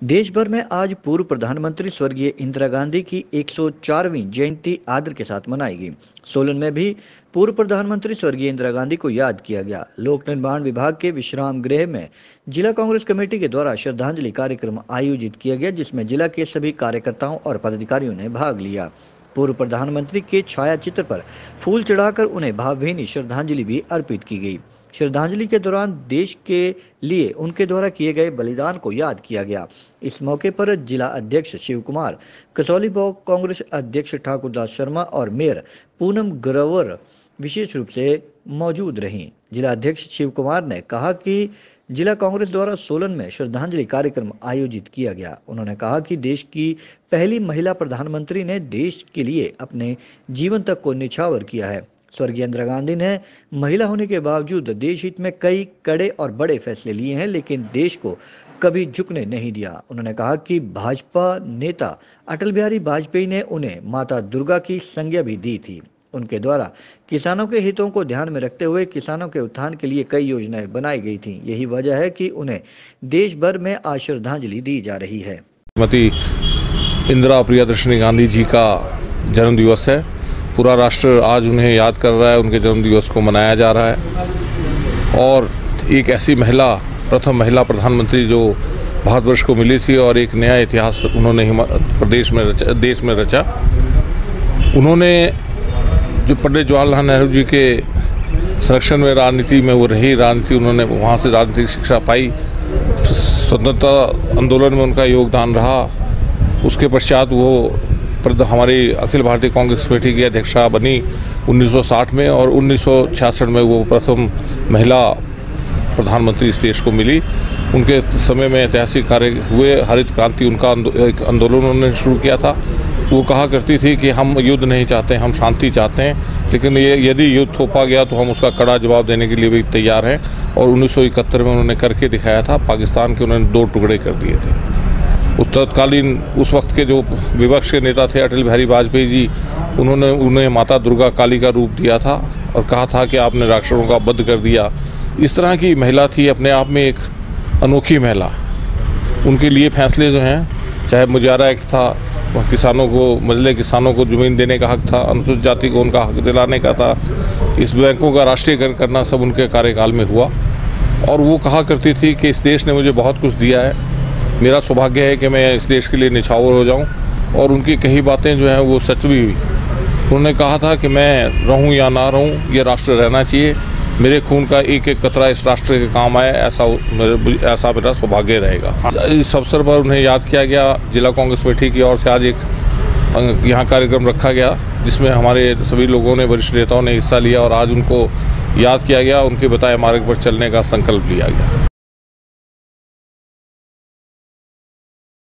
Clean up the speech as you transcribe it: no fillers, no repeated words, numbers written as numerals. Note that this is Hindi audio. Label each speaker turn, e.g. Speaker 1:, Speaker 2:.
Speaker 1: देश भर में आज पूर्व प्रधानमंत्री स्वर्गीय इंदिरा गांधी की 104वीं जयंती आदर के साथ मनाई गई। सोलन में भी पूर्व प्रधानमंत्री स्वर्गीय इंदिरा गांधी को याद किया गया। लोक निर्माण विभाग के विश्राम गृह में जिला कांग्रेस कमेटी के द्वारा श्रद्धांजलि कार्यक्रम आयोजित किया गया, जिसमें जिला के सभी कार्यकर्ताओं और पदाधिकारियों ने भाग लिया। पूर्व प्रधानमंत्री के छाया चित्र पर फूल चढ़ाकर उन्हें भावभीनी श्रद्धांजलि भी अर्पित की गई। श्रद्धांजलि के दौरान देश के लिए उनके द्वारा किए गए बलिदान को याद किया गया। इस मौके पर जिला अध्यक्ष शिव कुमार, कसौली ब्लॉक कांग्रेस अध्यक्ष ठाकुर दास शर्मा और मेयर पूनम ग्रोवर विशेष रूप से मौजूद रहीं। जिला अध्यक्ष शिव कुमार ने कहा कि जिला कांग्रेस द्वारा सोलन में श्रद्धांजलि कार्यक्रम आयोजित किया गया। उन्होंने कहा कि देश की पहली महिला प्रधानमंत्री ने देश के लिए अपने जीवन तक को निछावर किया है। स्वर्गीय इंदिरा गांधी ने महिला होने के बावजूद देश हित में कई कड़े और बड़े फैसले लिए हैं, लेकिन देश को कभी झुकने नहीं दिया। उन्होंने कहा कि भाजपा नेता अटल बिहारी वाजपेयी ने उन्हें माता दुर्गा की संज्ञा भी दी थी। उनके द्वारा किसानों के हितों को ध्यान में रखते हुए किसानों के उत्थान के लिए कई योजनाएं बनाई गई थी। यही वजह है कि उन्हें देश भर में आज श्रद्धांजलि दी जा रही है।
Speaker 2: श्रीमती इंदिरा प्रियदर्शनी गांधी जी का जन्म दिवस है। पूरा राष्ट्र आज उन्हें याद कर रहा है, उनके जन्म दिवस को मनाया जा रहा है। और एक ऐसी महिला, प्रथम महिला प्रधानमंत्री जो भारतवर्ष को मिली थी और एक नया इतिहास उन्होंने देश में रचा। उन्होंने जो पंडित जवाहरलाल नेहरू जी के संरक्षण में राजनीति में वो रही राजनीति, उन्होंने वहाँ से राजनीतिक शिक्षा पाई। स्वतंत्रता आंदोलन में उनका योगदान रहा। उसके पश्चात वो हमारी अखिल भारतीय कांग्रेस कमेटी की अध्यक्षा बनी 1960 में और 1966 में वो प्रथम महिला प्रधानमंत्री इस देश को मिली। उनके समय में ऐतिहासिक कार्य हुए। हरित क्रांति उनका एक आंदोलन उन्होंने शुरू किया था। वो कहा करती थी कि हम युद्ध नहीं चाहते, हम शांति चाहते हैं, लेकिन ये यदि युद्ध थोपा गया तो हम उसका कड़ा जवाब देने के लिए भी तैयार हैं। और 1971 में उन्होंने करके दिखाया था। पाकिस्तान के उन्होंने 2 टुकड़े कर दिए थे। उस तत्कालीन उस वक्त के जो विपक्ष के नेता थे अटल बिहारी वाजपेयी जी, उन्होंने उन्हें माता दुर्गा काली का रूप दिया था और कहा था कि आपने राक्षसों का वध कर दिया। इस तरह की महिला थी, अपने आप में एक अनोखी महिला। उनके लिए फैसले जो हैं, चाहे मुजाहरा एक्ट था, किसानों को मजले किसानों को ज़मीन देने का हक था, अनुसूचित जाति को उनका हक दिलाने का था, इस बैंकों का राष्ट्रीयकरण करना सब उनके कार्यकाल में हुआ। और वो कहा करती थी कि इस देश ने मुझे बहुत कुछ दिया है, मेरा सौभाग्य है कि मैं इस देश के लिए निछावर हो जाऊं। और उनकी कई बातें जो हैं वो सच भी हुई। उन्होंने कहा था कि मैं रहूं या ना रहूं, ये राष्ट्र रहना चाहिए, मेरे खून का एक एक कतरा इस राष्ट्र के काम आए, ऐसा मेरा सौभाग्य रहेगा। इस अवसर पर उन्हें याद किया गया। जिला कांग्रेस कमेटी की ओर से आज एक यहाँ कार्यक्रम रखा गया, जिसमें हमारे सभी लोगों ने, वरिष्ठ नेताओं ने हिस्सा लिया और आज उनको याद किया गया, उनके बताए मार्ग पर चलने का संकल्प लिया गया।